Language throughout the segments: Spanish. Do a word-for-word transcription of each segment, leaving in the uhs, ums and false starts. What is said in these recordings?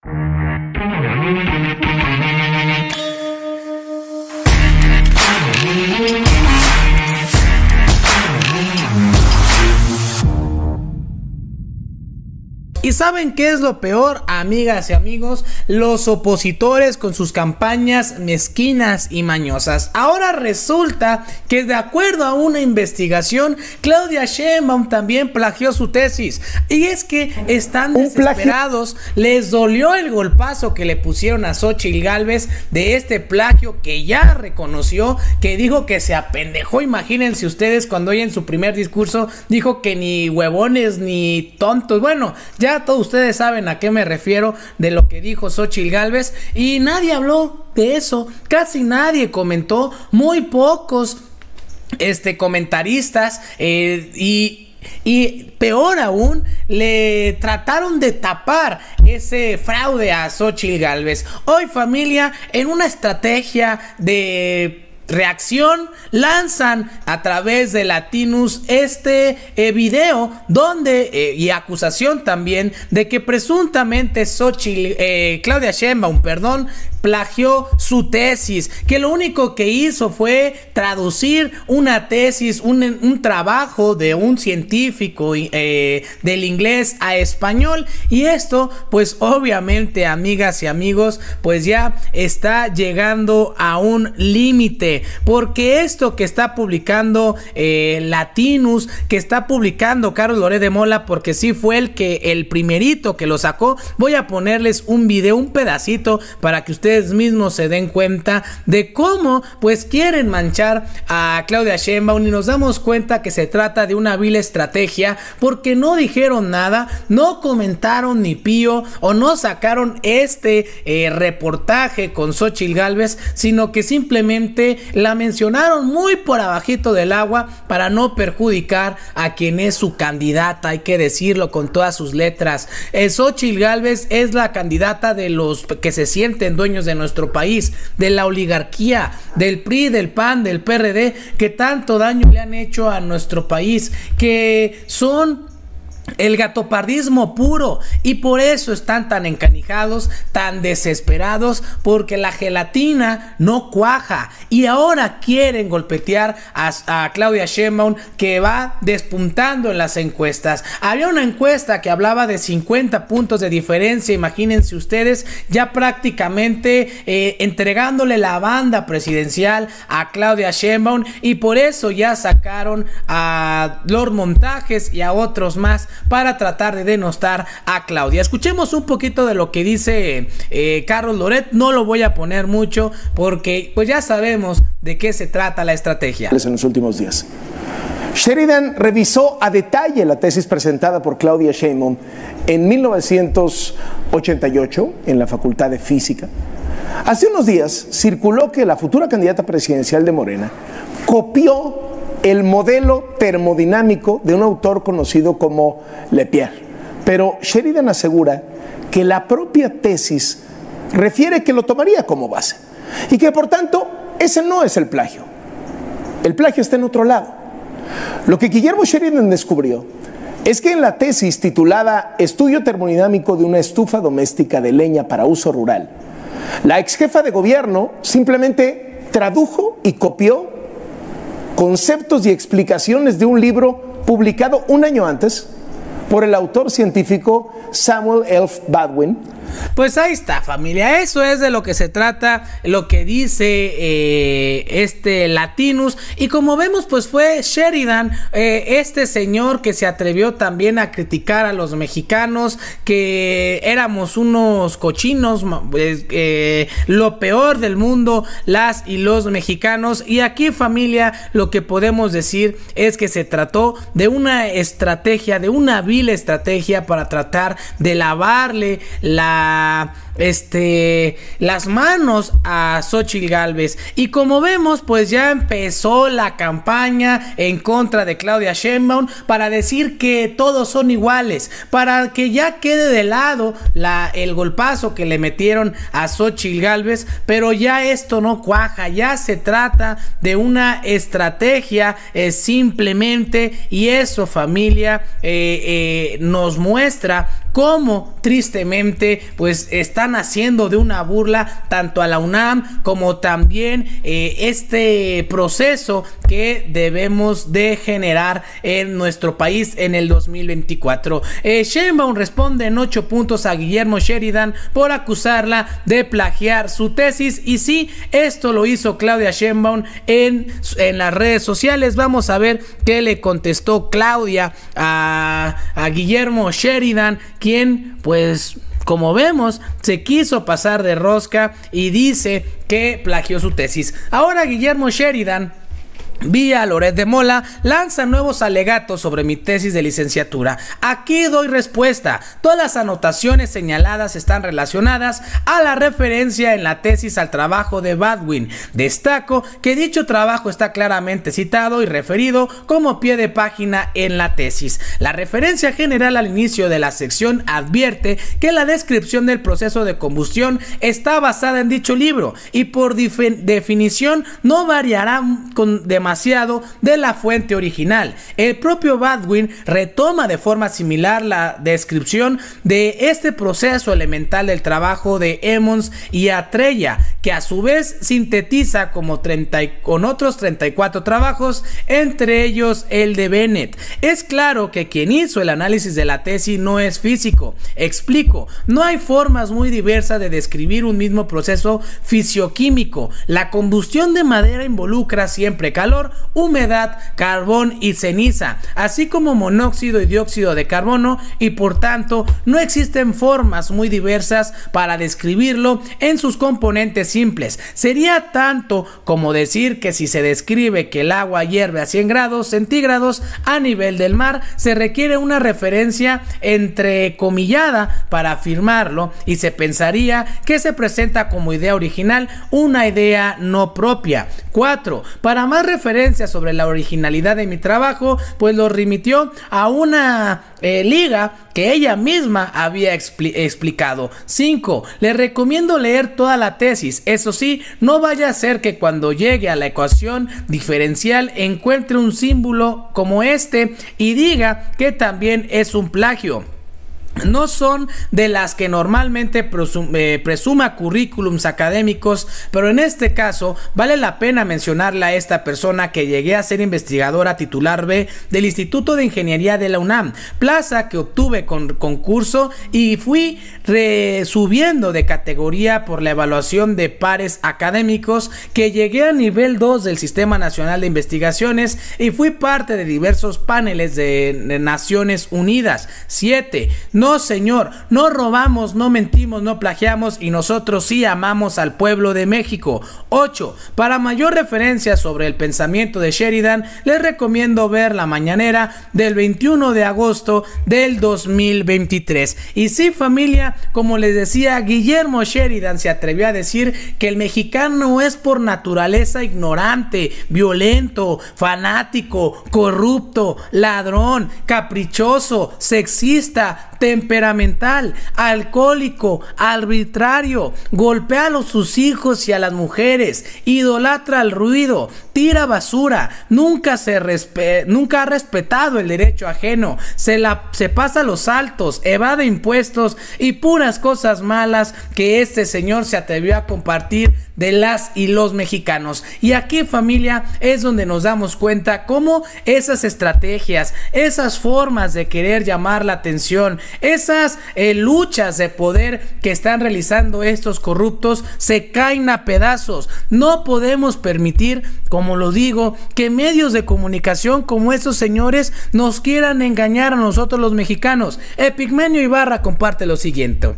¿Y saben qué es lo peor, amigas y amigos? Los opositores con sus campañas mezquinas y mañosas. Ahora resulta que de acuerdo a una investigación, Claudia Sheinbaum también plagió su tesis. Y es que están desesperados, les dolió el golpazo que le pusieron a Xóchitl Gálvez de este plagio que ya reconoció, que dijo que se apendejó. Imagínense ustedes cuando ella en su primer discurso dijo que ni huevones ni tontos. Bueno, ya todos ustedes saben a qué me refiero de lo que dijo Xóchitl Gálvez, y nadie habló de eso, casi nadie comentó, muy pocos este, comentaristas eh, y Y peor aún, le trataron de tapar ese fraude a Xóchitl Gálvez. Hoy, familia, en una estrategia de reacción, lanzan a través de Latinus este eh, video donde, eh, y acusación también, de que presuntamente Xóchitl, eh, Claudia Sheinbaum, perdón, plagió su tesis, que lo único que hizo fue traducir una tesis, un, un trabajo de un científico eh, del inglés a español, y esto pues obviamente, amigas y amigos, pues ya está llegando a un límite, porque esto que está publicando eh, Latinus, que está publicando Carlos Loret de Mola, porque sí fue el que el primerito que lo sacó, voy a ponerles un video, un pedacito, para que ustedes mismos se den cuenta de cómo pues quieren manchar a Claudia Sheinbaum, y nos damos cuenta que se trata de una vil estrategia, porque no dijeron nada, no comentaron ni pío, o no sacaron este eh, reportaje con Xóchitl Gálvez, sino que simplemente la mencionaron muy por abajito del agua para no perjudicar a quien es su candidata. Hay que decirlo con todas sus letras. eh, Xóchitl Gálvez es la candidata de los que se sienten dueños de nuestro país, de la oligarquía, del P R I, del P A N, del P R D, que tanto daño le han hecho a nuestro país, que son el gatopardismo puro, y por eso están tan encanijados, tan desesperados, porque la gelatina no cuaja, y ahora quieren golpetear a, a Claudia Sheinbaum, que va despuntando en las encuestas. Había una encuesta que hablaba de cincuenta puntos de diferencia, imagínense ustedes, ya prácticamente eh, entregándole la banda presidencial a Claudia Sheinbaum, y por eso ya sacaron a Lord Montajes y a otros más para tratar de denostar a Claudia. Escuchemos un poquito de lo que dice eh, Carlos Loret. No lo voy a poner mucho porque pues ya sabemos de qué se trata la estrategia. En los últimos días, Sheridan revisó a detalle la tesis presentada por Claudia Sheinbaum en mil novecientos ochenta y ocho en la Facultad de Física. Hace unos días circuló que la futura candidata presidencial de Morena copió el modelo termodinámico de un autor conocido como Lepierre, pero Sheridan asegura que la propia tesis refiere que lo tomaría como base y que por tanto ese no es el plagio. El plagio está en otro lado. Lo que Guillermo Sheridan descubrió es que en la tesis titulada Estudio termodinámico de una estufa doméstica de leña para uso rural, la ex jefa de gobierno simplemente tradujo y copió conceptos y explicaciones de un libro publicado un año antes por el autor científico Samuel L. Baldwin. Pues ahí está, familia, eso es de lo que se trata, lo que dice eh, este Latinus, y como vemos pues fue Sheridan, eh, este señor que se atrevió también a criticar a los mexicanos, que éramos unos cochinos, eh, lo peor del mundo, las y los mexicanos, y aquí, familia, lo que podemos decir es que se trató de una estrategia, de una vil estrategia para tratar de lavarle la este las manos a Xóchitl Gálvez, y como vemos pues ya empezó la campaña en contra de Claudia Sheinbaum para decir que todos son iguales, para que ya quede de lado la, el golpazo que le metieron a Xóchitl Gálvez, pero ya esto no cuaja, ya se trata de una estrategia eh, simplemente, y eso, familia, eh, eh, nos muestra cómo tristemente pues están haciendo de una burla tanto a la UNAM como también eh, este proceso que debemos de generar en nuestro país en el dos mil veinticuatro. Eh, Sheinbaum responde en ocho puntos a Guillermo Sheridan por acusarla de plagiar su tesis, y sí, esto lo hizo Claudia Sheinbaum en, en las redes sociales. Vamos a ver qué le contestó Claudia a, a Guillermo Sheridan, quien pues como vemos se quiso pasar de rosca y dice que plagió su tesis. Ahora Guillermo Sheridan vía Loret de Mola lanza nuevos alegatos sobre mi tesis de licenciatura. Aquí doy respuesta. Todas las anotaciones señaladas están relacionadas a la referencia en la tesis al trabajo de Baldwin. Destaco que dicho trabajo está claramente citado y referido como pie de página en la tesis. La referencia general al inicio de la sección advierte que la descripción del proceso de combustión está basada en dicho libro y por definición no variará con demasiado de la fuente original. El propio Baldwin retoma de forma similar la descripción de este proceso elemental del trabajo de Emmons y Atreya, que a su vez sintetiza como treinta y, con otros treinta y cuatro trabajos, entre ellos el de Bennett. Es claro que quien hizo el análisis de la tesis no es físico. Explico, no hay formas muy diversas de describir un mismo proceso fisioquímico. La combustión de madera involucra siempre calor, humedad, carbón y ceniza, así como monóxido y dióxido de carbono, y por tanto no existen formas muy diversas para describirlo en sus componentes simples. Sería tanto como decir que si se describe que el agua hierve a cien grados centígrados a nivel del mar, se requiere una referencia entrecomillada para afirmarlo, y se pensaría que se presenta como idea original una idea no propia. cuatro. Para más referencias sobre la originalidad de mi trabajo, pues lo remitió a una eh, liga que ella misma había expli explicado. cinco. Le recomiendo leer toda la tesis. Eso sí, no vaya a ser que cuando llegue a la ecuación diferencial encuentre un símbolo como este y diga que también es un plagio. No son de las que normalmente presum eh, presuma currículums académicos, pero en este caso vale la pena mencionarle a esta persona que llegué a ser investigadora titular B del Instituto de Ingeniería de la UNAM, plaza que obtuve con concurso y fui subiendo de categoría por la evaluación de pares académicos, que llegué a nivel dos del Sistema Nacional de Investigaciones y fui parte de diversos paneles de, de Naciones Unidas. siete. No, señor, no robamos, no mentimos, no plagiamos, y nosotros sí amamos al pueblo de México. ocho. Para mayor referencia sobre el pensamiento de Sheridan, les recomiendo ver La Mañanera del veintiuno de agosto del dos mil veintitrés. Y sí, familia, como les decía, Guillermo Sheridan se atrevió a decir que el mexicano es por naturaleza ignorante, violento, fanático, corrupto, ladrón, caprichoso, sexista, temperamental, alcohólico, arbitrario, golpea a sus hijos y a las mujeres, idolatra el ruido, tira basura, nunca se respe nunca ha respetado el derecho ajeno, se la se pasa los saltos, evade impuestos y puras cosas malas que este señor se atrevió a compartir de las y los mexicanos. Y aquí, familia, es donde nos damos cuenta cómo esas estrategias, esas formas de querer llamar la atención, esas eh, luchas de poder que están realizando estos corruptos se caen a pedazos. No podemos permitir, como lo digo, que medios de comunicación como estos señores nos quieran engañar a nosotros los mexicanos. Epigmenio Ibarra comparte lo siguiente: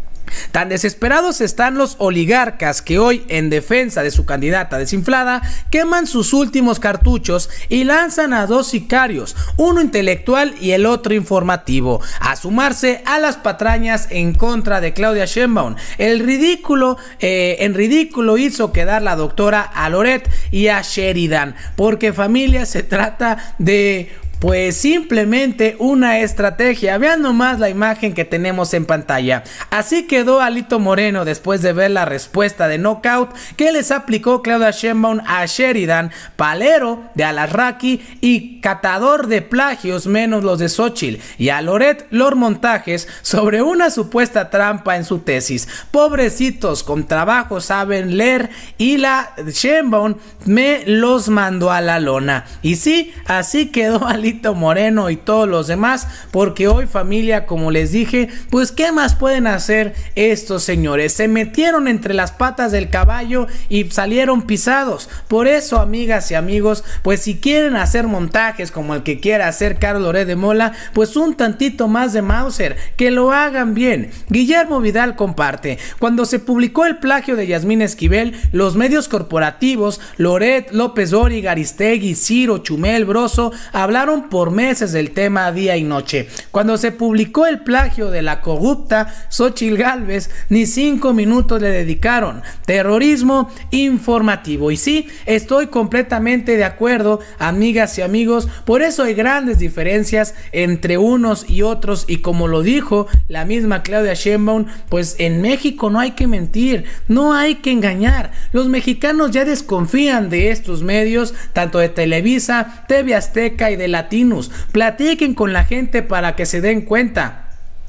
tan desesperados están los oligarcas que hoy, en defensa de su candidata desinflada, queman sus últimos cartuchos y lanzan a dos sicarios, uno intelectual y el otro informativo, a sumarse a las patrañas en contra de Claudia Sheinbaum. El ridículo, eh, en ridículo hizo quedar la doctora a Loret y a Sheridan, porque, familia, se trata de pues simplemente una estrategia. Vean nomás la imagen que tenemos en pantalla. Así quedó Alito Moreno después de ver la respuesta de knockout que les aplicó Claudia Sheinbaum a Sheridan, palero de Alarraqui y catador de plagios menos los de Xochitl, y a Loret los montajes sobre una supuesta trampa en su tesis. Pobrecitos, con trabajo saben leer y la Sheinbaum me los mandó a la lona. Y sí, así quedó Alito Moreno y todos los demás, porque hoy, familia, como les dije, pues ¿qué más pueden hacer estos señores? Se metieron entre las patas del caballo y salieron pisados. Por eso, amigas y amigos, pues si quieren hacer montajes como el que quiera hacer Carlos Loret de Mola, pues un tantito más de Mauser, que lo hagan bien. Guillermo Vidal comparte: cuando se publicó el plagio de Yasmín Esquivel, los medios corporativos, Loret, López Dóriga, Aristegui, Ciro, Chumel, Broso, hablaron por meses del tema día y noche. Cuando se publicó el plagio de la corrupta Xochitl Gálvez, ni cinco minutos le dedicaron. Terrorismo informativo. Y sí, estoy completamente de acuerdo, amigas y amigos. Por eso hay grandes diferencias entre unos y otros, y como lo dijo la misma Claudia Sheinbaum, pues en México no hay que mentir, no hay que engañar. Los mexicanos ya desconfían de estos medios, tanto de Televisa, T V Azteca y de Latinus. Platiquen con la gente para que se den cuenta.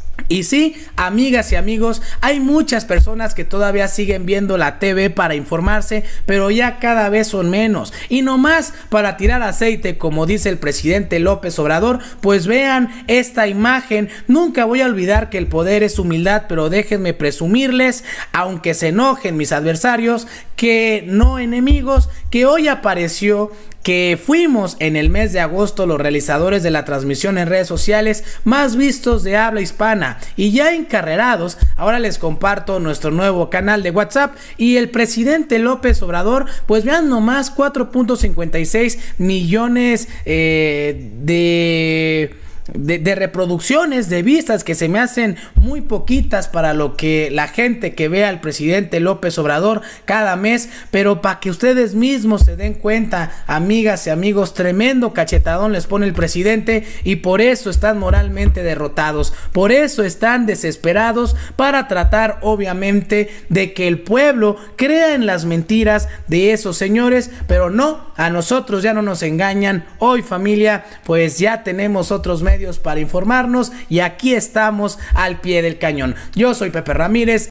Y sí, amigas y amigos, hay muchas personas que todavía siguen viendo la T V para informarse, pero ya cada vez son menos. Y nomás para tirar aceite, como dice el presidente López Obrador, pues vean esta imagen. Nunca voy a olvidar que el poder es humildad, pero déjenme presumirles, aunque se enojen mis adversarios, que no enemigos, que hoy apareció que fuimos en el mes de agosto los realizadores de la transmisión en redes sociales más vistos de habla hispana, y ya encarrerados. Ahora les comparto nuestro nuevo canal de WhatsApp, y el presidente López Obrador, pues vean nomás, cuatro punto cincuenta y seis millones eh, de... De, de reproducciones, de vistas, que se me hacen muy poquitas para lo que la gente que ve al presidente López Obrador cada mes. Pero para que ustedes mismos se den cuenta, amigas y amigos, tremendo cachetadón les pone el presidente, y por eso están moralmente derrotados, por eso están desesperados, para tratar obviamente de que el pueblo crea en las mentiras de esos señores. Pero no, a nosotros ya no nos engañan. Hoy, familia, pues ya tenemos otros medios para informarnos, y aquí estamos al pie del cañón. Yo soy Pepe Ramírez.